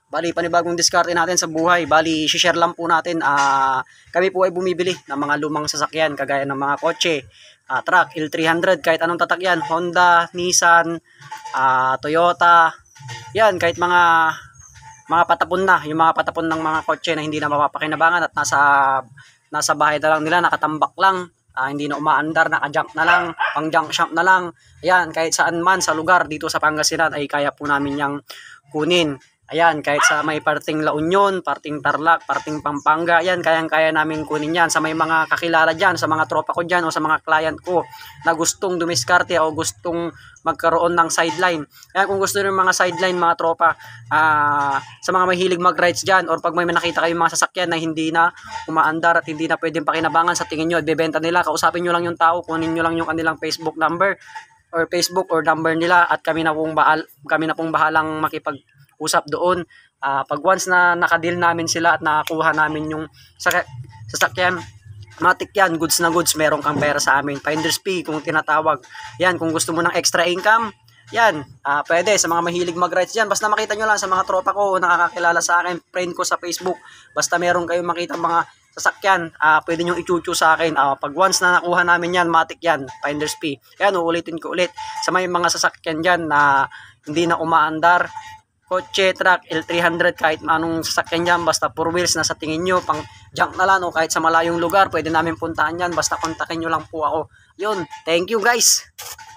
Bali, panibagong diskarte natin sa buhay. Bali, share lang po natin. Kami po ay bumibili ng mga lumang sasakyan kagaya ng mga kotse, truck, L300, kahit anong tatak yan. Honda, Nissan, Toyota. Yan, kahit mga patapon na. Yung mga patapon ng mga kotse na hindi na mapapakinabangan at nasa bahay na lang nila, nakatambak lang. Hindi na umaandar, naka-junk na lang, pang junk shop na lang. Ayan, kahit saan man sa lugar dito sa Pangasinan ay kaya po namin yang kunin. Ayan, kahit sa may parting La Union, parting Tarlac, parting Pampanga, ayan, kayang-kaya namin kunin yan. Sa may mga kakilala dyan, sa mga tropa ko dyan, o sa mga client ko na gustong dumiskarte o gustong magkaroon ng sideline. Ayan, kung gusto nyo mga sideline, mga tropa, sa mga mahilig mag-rides dyan, or pag may nakita kayong mga sasakyan na hindi na umaandar at hindi na pwedeng pakinabangan sa tingin nyo at bebenta nila, kausapin nyo lang yung tao, kunin nyo lang yung kanilang Facebook number or number nila at kami na pong bahalang makipag-usap doon. Pag once na nakadeal namin sila at nakakuha namin yung sasakyan, matik yan, goods na goods, meron kang pera sa amin. Finder's fee kung tinatawag. Yan, kung gusto mo ng extra income, yan, pwede sa mga mahilig mag-rides dyan. Basta makita nyo lang sa mga tropa ko, nakakakilala sa akin, friend ko sa Facebook. Basta meron kayong makita mga sasakyan, pwede nyo i-chuchu sa akin. Pag once na nakuha namin yan, matik yan, finder's fee. Yan, uulitin ko ulit. Sa may mga sasakyan dyan na hindi na umaandar, kotse, truck, L300, kahit anong sasakyan dyan, basta 4 wheels na sa tingin nyo, pang junk na lang, o kahit sa malayong lugar, pwede namin puntahan yan, basta kontakin nyo lang po ako. Yun, thank you guys!